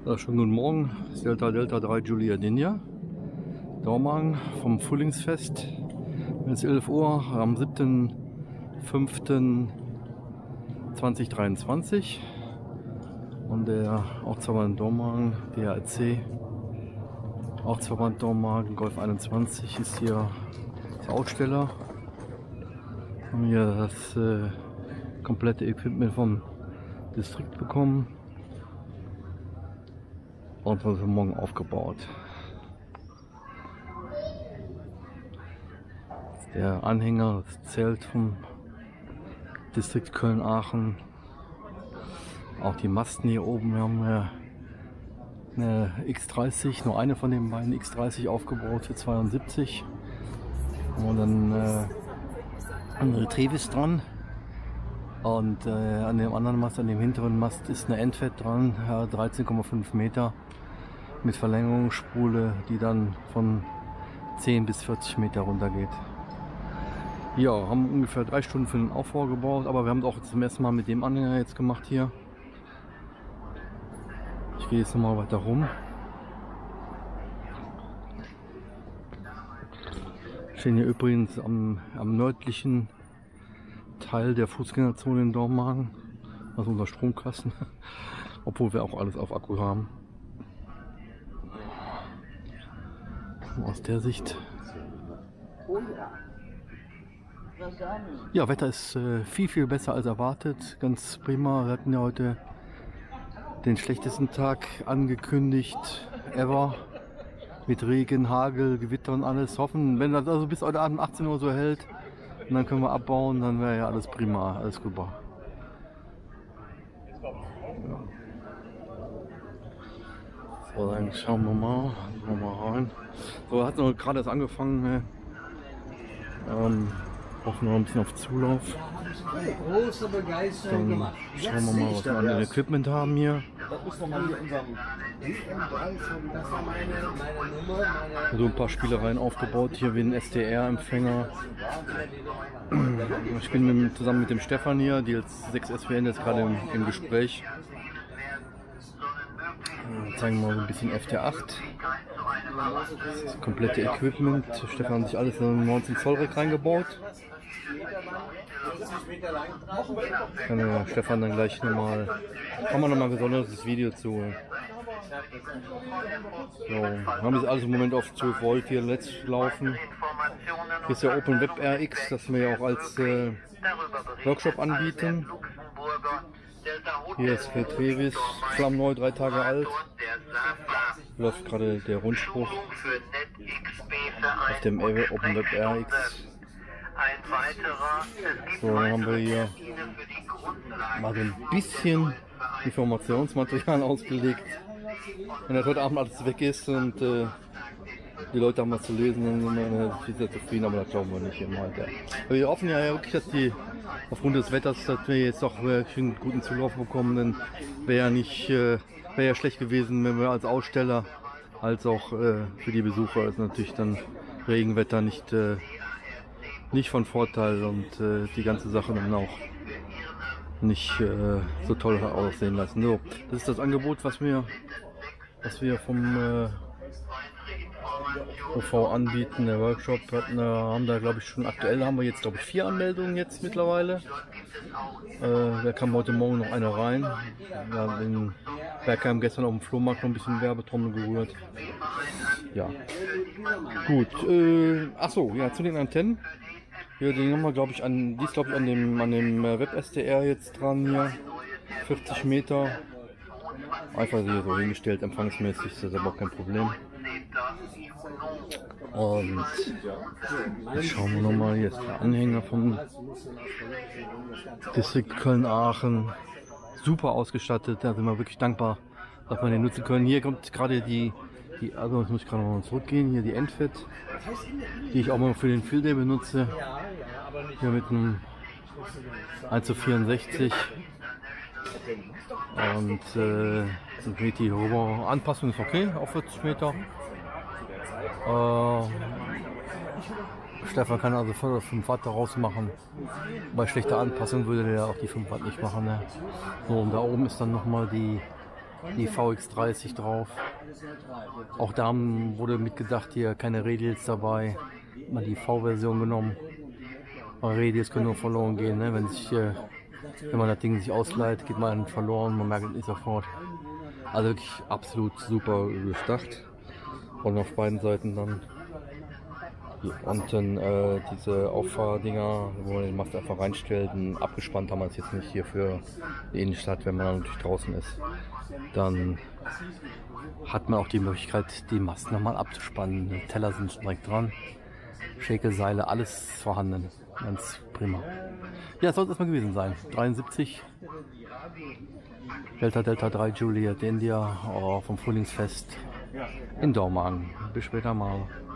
Ja, schönen guten Morgen, Delta Delta 3 Juliet India, Dormagen vom Frühlingsfest. Es ist 11 Uhr am 7.5.2023 und der Ortsverband Dormagen, DHRC, Ortsverband Dormagen, Golf 21 ist hier der Aussteller. Wir haben hier das komplette Equipment vom Distrikt bekommen und wird morgen aufgebaut. Der Anhänger, das Zelt vom Distrikt Köln-Aachen, auch die Masten hier oben. Wir haben eine X30, nur eine von den beiden X30 aufgebaut für 72 und dann ein Retrivis dran. Und an dem anderen Mast, an dem hinteren Mast, ist eine Endfett dran, 13,5 Meter mit Verlängerungsspule, die dann von 10 bis 40 Meter runter geht. Ja, haben ungefähr 3 Stunden für den Aufbau gebaut, aber wir haben es auch zum ersten Mal mit dem Anhänger jetzt gemacht hier. Ich gehe jetzt nochmal weiter rum. Wir stehen hier übrigens am nördlichen Teil der Fußgängerzone in Dormagen, also unser Stromkasten, obwohl wir auch alles auf Akku haben. Aus der Sicht. Ja, Wetter ist viel besser als erwartet, ganz prima. Wir hatten ja heute den schlechtesten Tag angekündigt ever, mit Regen, Hagel, Gewitter und alles. Hoffen, wenn das also bis heute Abend 18 Uhr so hält, und dann können wir abbauen, dann wäre ja alles prima, alles super. Ja. So, dann schauen wir mal rein. So, hat noch gerade erst angefangen. Hoffen wir noch ein bisschen auf Zulauf. Dann schauen wir mal, was wir an dem Equipment haben hier. So ein paar Spielereien aufgebaut hier wie ein SDR-Empfänger. Ich bin zusammen mit dem Stefan hier, die als 6SWN jetzt gerade im Gespräch. Zeigen wir mal ein bisschen FT8. Das komplette Equipment. Stefan hat sich alles in einen 19 Zoll Rack reingebaut. Kann der Stefan dann gleich nochmal, kann man nochmal ein gesondertes Video zu. So, haben jetzt alles im Moment auf 12 Volt hier letzt laufen. Hier ist der Open Web RX, das wir ja auch als Workshop anbieten. Hier ist Retrivis, flammneu, 3 Tage alt. Läuft gerade der Rundspruch auf dem Open Web RX. So, dann haben wir hier mal so ein bisschen Informationsmaterial ausgelegt. Wenn das heute Abend alles weg ist und die Leute haben was zu lesen, dann sind wir sehr zufrieden, aber das glauben wir nicht im Alter. Wir hoffen ja wirklich, dass die aufgrund des Wetters, dass wir jetzt doch einen guten Zulauf bekommen, denn wäre ja schlecht gewesen, wenn wir als Aussteller als auch für die Besucher ist natürlich dann Regenwetter nicht von Vorteil und die ganze Sache dann auch nicht so toll aussehen lassen. So, das ist das Angebot, was wir vom OV anbieten. Der Workshop haben da, glaube ich, schon aktuell haben wir jetzt, glaube ich, 4 Anmeldungen jetzt mittlerweile. Da kam heute Morgen noch eine rein. Wir haben in Bergheim gestern auf dem Flohmarkt noch ein bisschen Werbetrommel gerührt. Ja, gut. Achso, ja, zu den Antennen. Ja, die haben wir, glaube ich, die ist, glaube ich, an dem Web-SDR jetzt dran hier. 40 Meter. Einfach hier so hingestellt, empfangsmäßig ist das aber auch kein Problem. Und schauen wir nochmal, hier ist der Anhänger vom Distrikt Köln-Aachen. Super ausgestattet, da sind wir wirklich dankbar, dass wir den nutzen können. Hier kommt gerade also jetzt muss ich gerade noch mal zurückgehen, hier die Endfett, die ich auch mal für den Field Day benutze. Hier mit einem 1:64 und die Anpassung ist okay auf 40 Meter. Stefan kann also 5 Watt daraus machen. Bei schlechter Anpassung würde der auch die 5 Watt nicht machen. Ne? So, und da oben ist dann nochmal die die VX30 drauf. Auch da wurde mitgedacht, hier keine Radials dabei. Mal die V-Version genommen. Aber Radials können nur verloren gehen, ne? Wenn man das Ding sich ausleiht, geht man verloren, man merkt es nicht sofort. Also wirklich absolut super durchdacht. Und auf beiden Seiten dann unten diese Auffahrdinger, wo man den Mast einfach reinstellt, und abgespannt haben wir es jetzt nicht hier für die Innenstadt, wenn man dann natürlich draußen ist. Dann hat man auch die Möglichkeit, die Mast nochmal abzuspannen. Die Teller sind direkt dran, Schäkelseile, alles vorhanden. Ganz prima. Ja, das soll es erstmal gewesen sein. 73 Delta 3 Juliet India vom Frühlingsfest in Dormagen. Bis später mal.